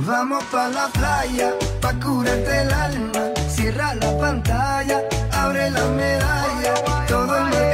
Vamos pa' la playa, pa' curarte el alma. Cierra la pantalla, abre la medalla.